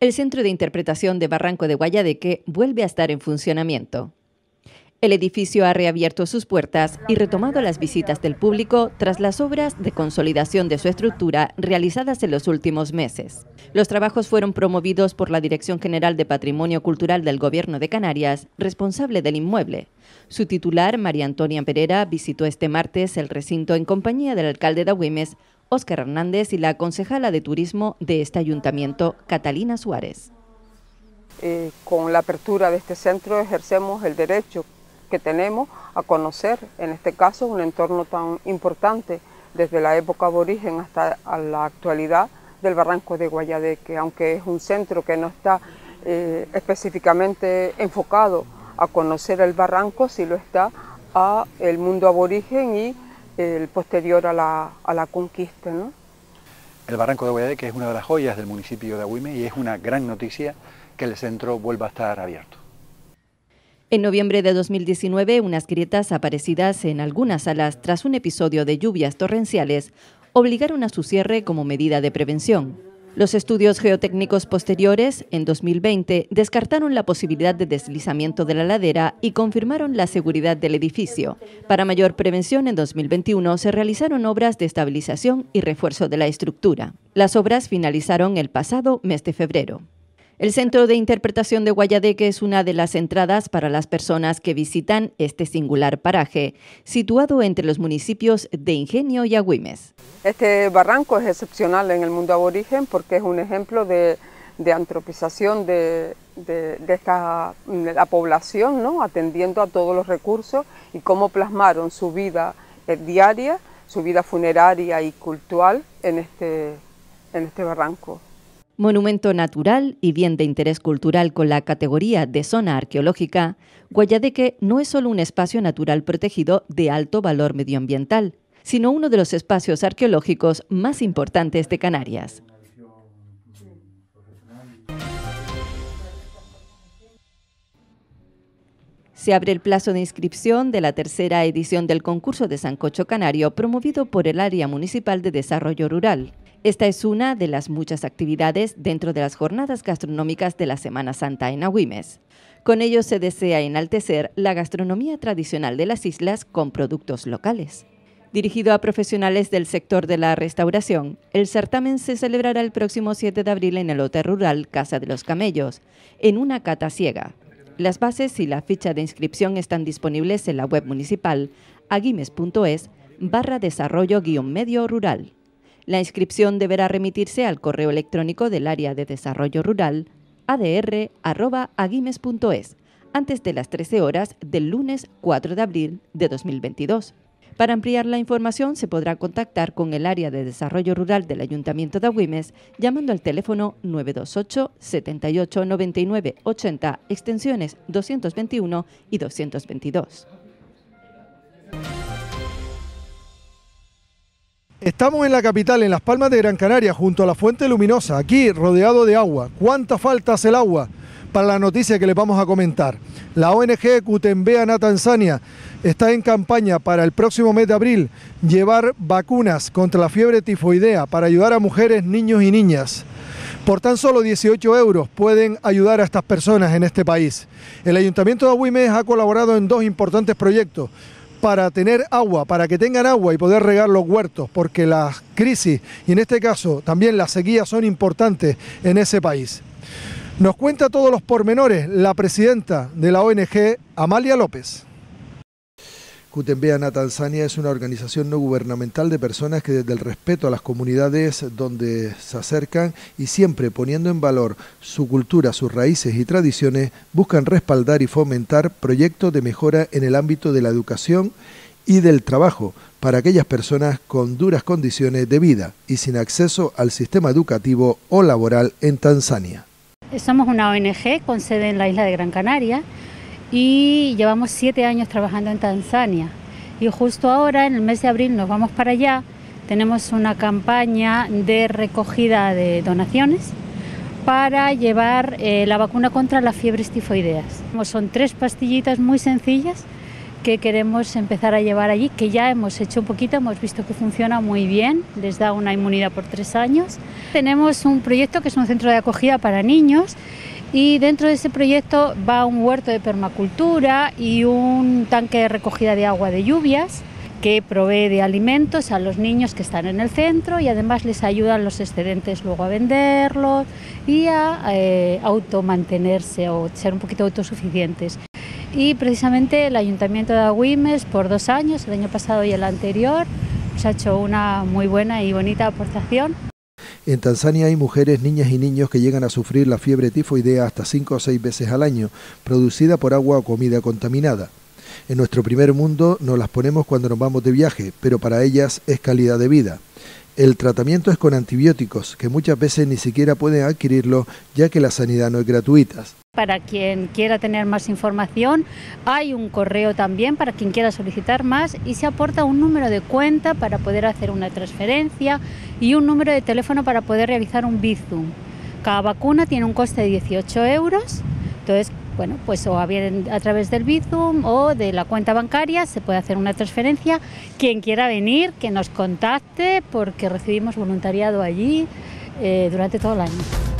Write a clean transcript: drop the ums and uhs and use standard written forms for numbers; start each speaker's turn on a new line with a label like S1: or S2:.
S1: El Centro de Interpretación de Barranco de Guayadeque vuelve a estar en funcionamiento. El edificio ha reabierto sus puertas y retomado las visitas del público tras las obras de consolidación de su estructura realizadas en los últimos meses. Los trabajos fueron promovidos por la Dirección General de Patrimonio Cultural del Gobierno de Canarias, responsable del inmueble. Su titular, María Antonia Pereira, visitó este martes el recinto en compañía del alcalde de Agüimes, Óscar Hernández, y la concejala de Turismo de este ayuntamiento, Catalina Suárez.
S2: Con la apertura de este centro ejercemos el derecho que tenemos a conocer, en este caso, un entorno tan importante desde la época aborigen hasta la actualidad del Barranco de Guayadeque, aunque es un centro que no está específicamente enfocado a conocer el barranco, sí lo está a el mundo aborigen y el posterior a la conquista, ¿no?
S3: El Barranco de Guayadeque es una de las joyas del municipio de Agüimes y es una gran noticia que el centro vuelva a estar abierto.
S1: En noviembre de 2019, unas grietas aparecidas en algunas salas tras un episodio de lluvias torrenciales obligaron a su cierre como medida de prevención. Los estudios geotécnicos posteriores, en 2020, descartaron la posibilidad de deslizamiento de la ladera y confirmaron la seguridad del edificio. Para mayor prevención, en 2021 se realizaron obras de estabilización y refuerzo de la estructura. Las obras finalizaron el pasado mes de febrero. El Centro de Interpretación de Guayadeque es una de las entradas para las personas que visitan este singular paraje, situado entre los municipios de Ingenio y Agüimes.
S2: Este barranco es excepcional en el mundo aborigen porque es un ejemplo de antropización de la población, ¿no? Atendiendo a todos los recursos y cómo plasmaron su vida diaria, su vida funeraria y cultural en este barranco.
S1: Monumento natural y bien de interés cultural con la categoría de zona arqueológica, Guayadeque no es solo un espacio natural protegido de alto valor medioambiental, sino uno de los espacios arqueológicos más importantes de Canarias. Se abre el plazo de inscripción de la tercera edición del concurso de sancocho canario promovido por el Área Municipal de Desarrollo Rural. Esta es una de las muchas actividades dentro de las jornadas gastronómicas de la Semana Santa en Agüimes. Con ello se desea enaltecer la gastronomía tradicional de las islas con productos locales. Dirigido a profesionales del sector de la restauración, el certamen se celebrará el próximo 7 de abril en el Hotel Rural Casa de los Camellos, en una cata ciega. Las bases y la ficha de inscripción están disponibles en la web municipal agüimes.es/desarrollo-medio rural. La inscripción deberá remitirse al correo electrónico del Área de Desarrollo Rural, adr@agüimes.es, antes de las 13 horas del lunes 4 de abril de 2022. Para ampliar la información se podrá contactar con el Área de Desarrollo Rural del Ayuntamiento de Agüimes llamando al teléfono 928 78 99 80, extensiones 221 y 222.
S4: Estamos en la capital, en Las Palmas de Gran Canaria, junto a la Fuente Luminosa, aquí rodeado de agua. ¿Cuánta falta hace el agua? Para la noticia que les vamos a comentar. La ONG Kutembea Tanzania está en campaña para el próximo mes de abril llevar vacunas contra la fiebre tifoidea para ayudar a mujeres, niños y niñas. Por tan solo 18 euros pueden ayudar a estas personas en este país. El Ayuntamiento de Agüimes ha colaborado en dos importantes proyectos para tener agua, para que tengan agua y poder regar los huertos, porque las crisis y en este caso también las sequías son importantes en ese país. Nos cuenta todos los pormenores la presidenta de la ONG, Amalia López. Kutembea Tanzania es una organización no gubernamental de personas que desde el respeto a las comunidades donde se acercan y siempre poniendo en valor su cultura, sus raíces y tradiciones, buscan respaldar y fomentar proyectos de mejora en el ámbito de la educación y del trabajo para aquellas personas con duras condiciones de vida y sin acceso al sistema educativo o laboral en Tanzania.
S5: Somos una ONG con sede en la isla de Gran Canaria y llevamos 7 años trabajando en Tanzania y justo ahora en el mes de abril nos vamos para allá. Tenemos una campaña de recogida de donaciones para llevar la vacuna contra las fiebres tifoideas. Son 3 pastillitas muy sencillas que queremos empezar a llevar allí, que ya hemos hecho un poquito, hemos visto que funciona muy bien, les da una inmunidad por 3 años. Tenemos un proyecto que es un centro de acogida para niños y dentro de ese proyecto va un huerto de permacultura y un tanque de recogida de agua de lluvias que provee de alimentos a los niños que están en el centro y además les ayudan los excedentes luego a venderlos y a automantenerse o ser un poquito autosuficientes. Y precisamente el Ayuntamiento de Agüimes por 2 años, el año pasado y el anterior, nos ha hecho una muy buena y bonita aportación.
S4: En Tanzania hay mujeres, niñas y niños que llegan a sufrir la fiebre tifoidea hasta 5 o 6 veces al año, producida por agua o comida contaminada. En nuestro primer mundo nos las ponemos cuando nos vamos de viaje, pero para ellas es calidad de vida. El tratamiento es con antibióticos, que muchas veces ni siquiera pueden adquirirlo, ya que la sanidad no es gratuita.
S5: Para quien quiera tener más información, hay un correo también para quien quiera solicitar más y se aporta un número de cuenta para poder hacer una transferencia y un número de teléfono para poder realizar un Bizum. Cada vacuna tiene un coste de 18 euros, entonces, bueno, pues o bien a través del Bizum o de la cuenta bancaria se puede hacer una transferencia. Quien quiera venir, que nos contacte porque recibimos voluntariado allí durante todo el año.